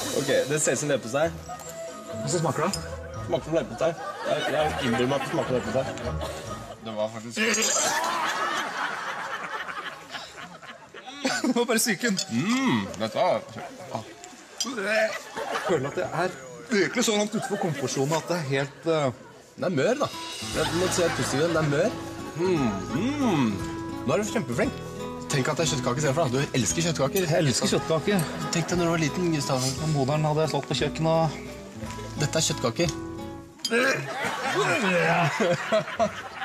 Ok, det ser ut som leverpostei. Hvordan smaker det? Smaker som leverpostei. Jeg innbiller meg at det smaker leverpostei. Det var faktisk... Det var bare syken. Dette var... Jeg føler at jeg er virkelig så langt utenfor komfortsonen at det er helt... Det er mør, da. Jeg må si et positivt. Det er mør. Nå er du kjempeflink. Tenk at det er kjøttkaker selv fra. Du elsker kjøttkaker. Jeg elsker kjøttkaker. Tenk deg når du var liten, Gustav. Moderen hadde slått på kjøkkenet og... Dette er kjøttkaker.